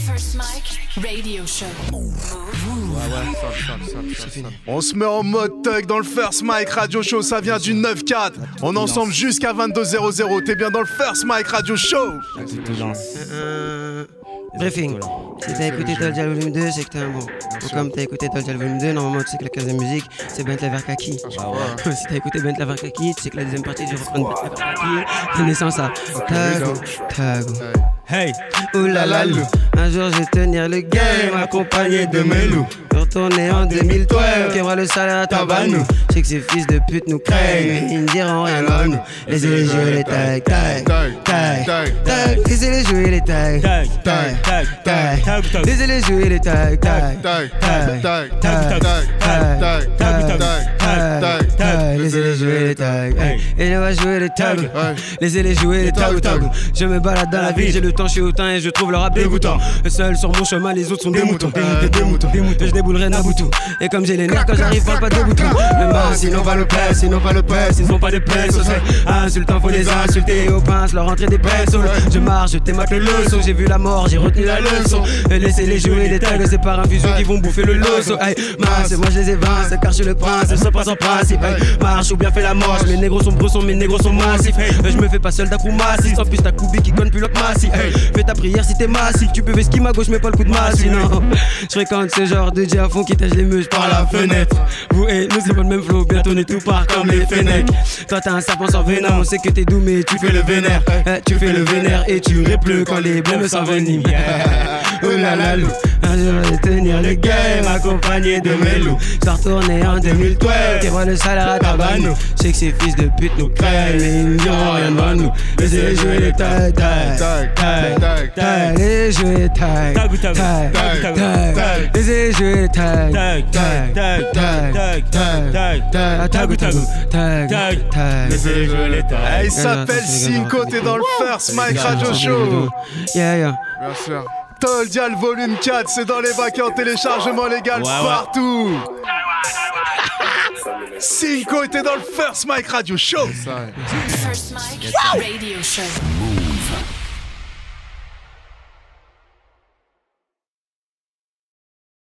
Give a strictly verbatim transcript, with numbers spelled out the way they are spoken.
First Mike Radio Show. On se met en mode thug dans le First Mike Radio Show, ça vient du neuf quatre. On est ensemble jusqu'à vingt-deux zéro zéro. T'es bien dans le First Mike Radio Show. Euh, briefing. Si t'as écouté Tolja Volume deux, c'est que t'es un bon. Ou comme t'as écouté Tolja Volume deux, normalement tu sais que la case de musique c'est Bentley Verkaki. Ah ouais. Si t'as écouté Bentley Verkaki, tu sais que la deuxième partie du refrain de Bentley Verkaki, naissance à Tago, Tago. Hey, oulalala, un jour je vais tenir le game accompagné de mes loups. Retourner en deux mille douze, qui aura le salaire à Tabanou. Je sais que ces fils de pute nous craignent, mais ils ne diront rien à nous. Laissez-les jouer les tags, tags, tags, tags. Laissez-les jouer les tags, tags, tags, tags. Laissez-les jouer les tags, tags, tags, tags, tags, tags, tags, tags. Laissez-les jouer les tags, et on va jouer les tags. Laissez-les jouer les tags, tags. Je me balade dans la ville, j'ai le temps, je suis hautain et je trouve le rap dégoûtant. Seul sur mon chemin, les autres sont des moutons, des moutons, des moutons. Je déboulerai Nabutu. Et comme j'ai les nerfs quand j'arrive, parle pas de bouton. Mais mince, sinon pas le presse, sinon pas le presse. Ils ont pas de presse, insultant, faut les insulter. Aux pinces, leur entrée des presses. Je marche, je t'émate le leçon. J'ai vu la mort, j'ai retenu la leçon. Laissez-les jouer les tags, c'est par infusion qui vont bouffer le loso. Hey, mince, moi je les évince, car je suis le prince, je pas sans principe. Hey, marche ou bien fais la manche, mes négros sont bressons, mes négros sont massifs. Hey, je me fais pas seul d'accrou massif. En plus, ta coubie qui conne plus l'autre massif. Hey, fais ta prière si t'es massif. Tu peux ver ce qui m'a gauche, mais pas le coup de masse. Sinon, je fréquente ce genre de G à fond qui tâche les meuches par la fenêtre. Vous et nous, c'est pas le même flow, bientôt on est tout part comme les fennecs. Toi, t'as un serpent sans venin, on sait que t'es doux, mais tu fais le vénère. Eh, tu fais le vénère et tu répleux quand les blêmes s'enveniment. Oh là là, loup, un jour je vais tenir le game accompagné de mes loups. Je retourner en deux mille douze, qui voit le salaire à Tabanou. Je sais que ces fils de pute nous craignent, mais ils ne diront rien devant nous. Laissez-les jouer les tags, tags, tags, tags, tags. Laissez-les jouer les tags, tags, tags, tags. Laissez-les jouer les tags, tags, tags, tags, tags, tags, tags, tags, tags, tags, tags. Laissez-les jouer les tags. Il s'appelle Cinco, t'es dans le First Mike Radio Show. Yeah, yeah. Bien sûr. Toldia le volume quatre, c'est dans les bacs en téléchargement légal ouais, ouais. partout. Cinco était dans le First Mike Radio Show. First Mike Radio Show. Move.